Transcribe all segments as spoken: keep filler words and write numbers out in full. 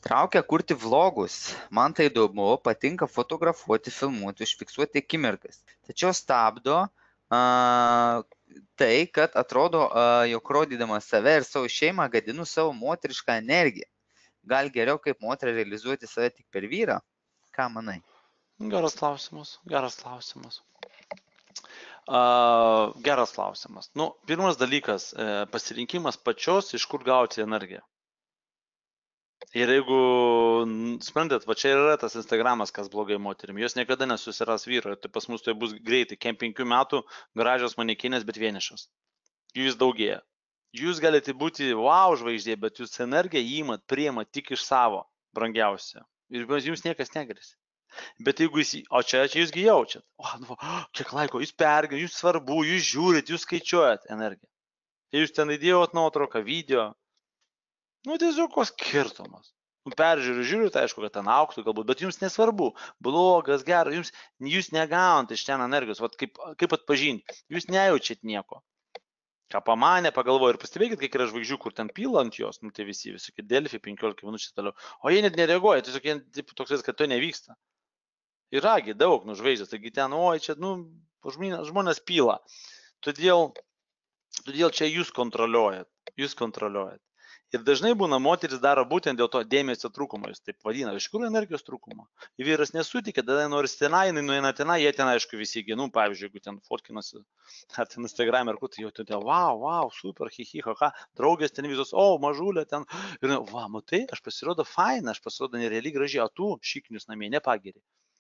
Traukia kurti vlogus. Man tai įdomu, patinka fotografuoti, filmuoti, užfiksuoti akimirkas. Tačiau stabdo a, tai, kad atrodo, a, jog rodydamas save ir savo šeimą gadinu savo moterišką energiją. Gal geriau kaip moterį realizuoti save tik per vyrą? Ką manai? Geras klausimas, geras klausimas. Uh, geras klausimas. Nu, pirmas dalykas, pasirinkimas pačios, iš kur gauti energiją. Ir jeigu, sprendat, va čia yra tas Instagramas, kas blogai moterim, jos niekada nesusiras vyro, tai pas mus tai bus greitai, kem penkių metų gražios manekinės, bet vienišos. Jų vis daugėja. Jūs galite būti wow žvaigždė, bet jūs energiją įimat, priimat tik iš savo brangiausio. Ir jums niekas negrėsi. Bet jeigu jūs, o čia, čia jūsgi jaučiat, o, nu, kiek laiko, jūs pergė, jūs svarbu, jūs žiūrit, jūs skaičiuojat energiją. Jūs ten įdėjot nuotrauką, video, nu tiesiog koks skirtumas. Nu, peržiūriu, žiūriu, tai aišku, kad ten auktų galbūt, bet jums nesvarbu, blogas, geras, jums, jūs negaunat iš ten energijos, vat kaip, kaip atpažinti, jūs nejaučiat nieko. Ką pamanė, pagalvoju ir pastebėkit, kiek yra žvaigždžių, kur ten pila ant jos, nu tai visi, visokie Delfi, penkiolika minučių toliau, o jie net nereaguoja, tiesiog jie toks, kad to nevyksta. Yragi daug nužvaigždės, taigi ten, oi, čia, nu, žmonės pila. Todėl, todėl čia jūs kontroliuojat, jūs kontroliuojat. Ir dažnai būna moteris daro būtent dėl to dėmesio trūkumo, jūs taip vadina, iš kur energijos trūkumo. Ir vyras nesutikė, tada nori tenai, jinai nueina tenai, jie ten, aišku, visi, nu, pavyzdžiui, jeigu ten fotkinasi, ar ten Instagram, ar kur, tai jau ten, wow, wow, super, hihi, haha, draugės ten visos, o, mažulė ten, ir, va, matai, aš pasirodo faina, aš pasirodo nerealiai gražiai, o tu šiknius namie nepageri.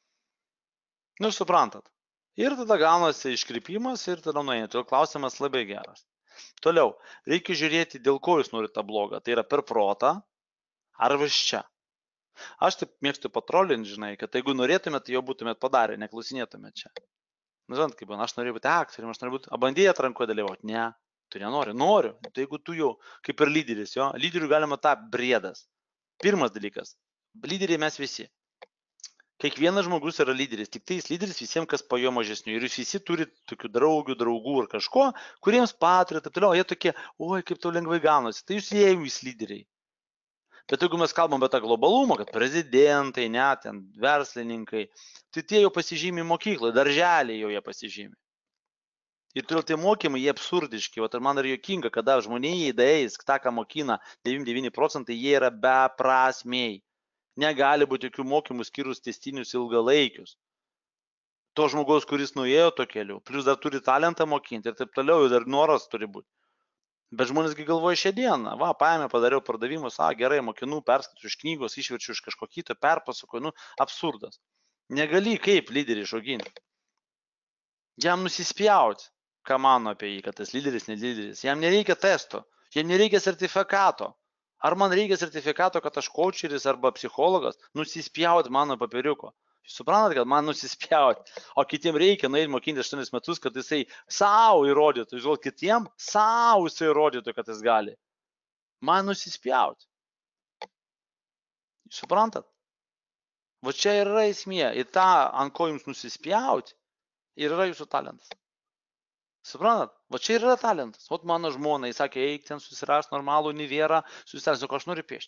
Nu, suprantat. Ir tada gaunasi iškrypimas ir tada nueina. Todėl klausimas labai geras. Toliau, reikia žiūrėti, dėl ko jūs norite tą blogą. Tai yra per protą ar vis čia. Aš taip mėgstu patrolinti, žinai, kad jeigu norėtumėte, tai jau būtumėte padarę, neklausinėtumėte čia. Nu, žinot, kaip, aš noriu būti aktoriumi, aš noriu būti, a bandėjai atrankoje dalyvauti. Ne, tu nenori. Noriu. Tai jeigu tu jau, kaip ir lyderis, jo, lyderių galima tą briedas. Pirmas dalykas. Lyderiai mes visi. Kiekvienas žmogus yra lyderis, tik tai jis lyderis visiems, kas po jo mažesnių. Ir jūs visi turite tokių draugių, draugų ir kažko, kuriems patarė, taip toliau, jie tokie, oi, kaip tau lengvai gaunasi. Tai jūs jie jūs lyderiai. Bet jeigu mes kalbam apie tą globalumą, kad prezidentai, net ten verslininkai, tai tie jau pasižymi mokykloje, darželiai jau jie pasižymi. Ir todėl tie mokymai, jie absurdiški. O ir man yra juokinga, kada žmonėje įdėjais, tą, ką mokina devyniasdešimt devyni procentai, jie yra beprasmiai. Negali būti jokių mokymų skyrus tęstinius ilgalaikius. To žmogaus, kuris nuėjo to keliu, plus dar turi talentą mokinti ir taip toliau, ir dar noras turi būti. Bet žmonėsgi galvoja šią dieną, va, paėmė, padariau pardavimus, a, gerai, mokinu, perskaičiu iš knygos, išverčiu iš kažko kito, perpasakoju, nu, absurdas. Negali kaip lyderį išauginti. Jam nusispjauti, ką mano apie jį, kad tas lyderis, ne lyderis. Jam nereikia testo, jam nereikia sertifikato. Ar man reikia sertifikato, kad aš kočeris arba psichologas, nusispjauti mano papiriuko. Jūs suprantat, kad man nusispjauti, o kitiem reikia nueiti mokinti aštuonis metus, kad jisai savo įrodytų. Jūs galvojat, kitiem savo jisai įrodytų, kad jis gali. Man nusispjauti. Jūs suprantat? Va čia yra esmė. Ir tą, ant ko jums nusispjauti, ir yra jūsų talentas. Suprantat? Va čia yra talentas. Ot mano žmona, jis sakė, eik ten susiras normalų univierą, susiras, sako, aš noriu piešti.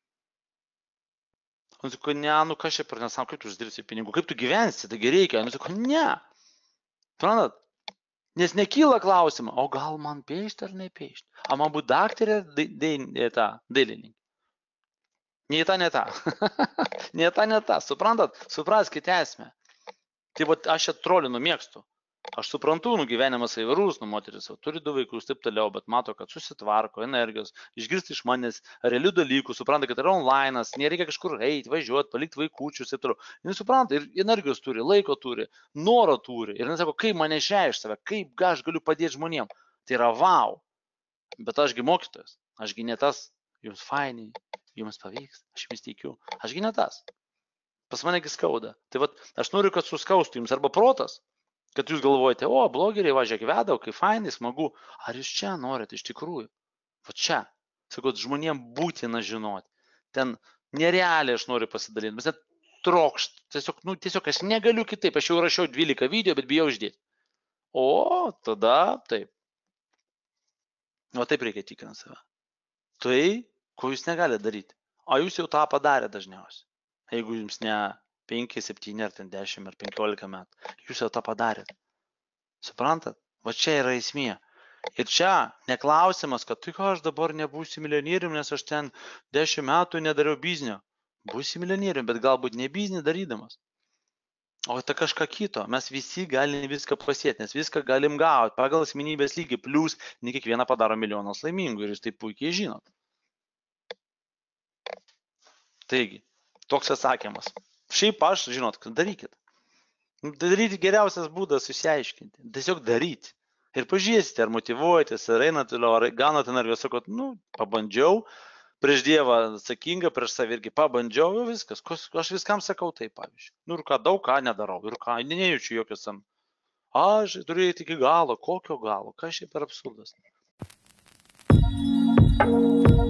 Он sako, ne, nu kas čia per nesam, kaip tu uždirbsi pinigų, kaip tu gyvensi, taigi reikia. Nu sako, ne. Suprantat? Nes nekyla klausimą, o gal man piešti ar nepiešti? A man būti daktarė, dailininkė. Ne ta, ne ta. Ne ta, ne ta. Suprantat? Supraskite esmę. Tai va aš čia trolinu mėgstu. Aš suprantu, nu gyvenimas įvairus, nu moteris jau turi du vaikus, taip toliau, bet mato, kad susitvarko energijos, išgirsti iš manęs realių dalykų, supranta, kad yra online'as, nereikia kažkur eiti, važiuoti, palikti vaikučius, taip toliau. Jis supranta, ir energijos turi, laiko turi, noro turi. Ir jis sako, kaip mane išreikšti save, kaip aš galiu padėti žmonėm. Tai yra wow. Bet ašgi mokytojas, ašgi ne tas, jums fainiai, jums pavyks, aš jums teikiu, ašgi ne tas. Pas manegi skauda. Tai vat, aš noriu, kad suskaustų jums arba protas. Kad jūs galvojate, o, blogeriai, važiuok vedau, kaip fainai, smagu. Ar jūs čia norite iš tikrųjų? Va čia. Sakot, žmonėm būtina žinoti. Ten nerealiai aš noriu pasidalinti. Mes net trokšt. Tiesiog, nu, tiesiog aš negaliu kitaip. Aš jau rašiau dvylika video, bet bijau uždėti. O, tada taip. O taip reikia tikrinti save. Tai, ko jūs negalite daryti. O jūs jau tą padarė dažniausiai. Jeigu jums ne penki, septyni, ar ten dešimt, ar penkiolika metų, jūs jau tą padarėt. Suprantat? Va čia yra esmė. Ir čia neklausimas, kad tai ką aš dabar nebūsiu milijonierium, nes aš ten dešimt metų nedariau biznio. Būsi milijonierium, bet galbūt ne biznį darydamas. O tai kažką kito. Mes visi galime viską pasiekti, nes viską galim gauti pagal asmenybės lygį. Plius, ne kiekvieną padaro milijonas laimingų ir jūs tai puikiai žinot. Taigi, toks atsakymas. Šiaip aš, žinot, darykit. Daryti geriausias būdas susiaiškinti. Tiesiog daryti. Ir pažiūrėsite, ar motyvuojatės, ar einat toliau, ar gaunat energijos, sakot, nu, pabandžiau, prieš Dievą atsakinga, prieš savį irgi pabandžiau, jau viskas. Aš viskam sakau taip, pavyzdžiui. Nu, ir ką daug ką nedarau, ir ką, nejaučiu jokios sam. Aš turiu eiti iki galo, kokio galo, kas šiaip per absurdas.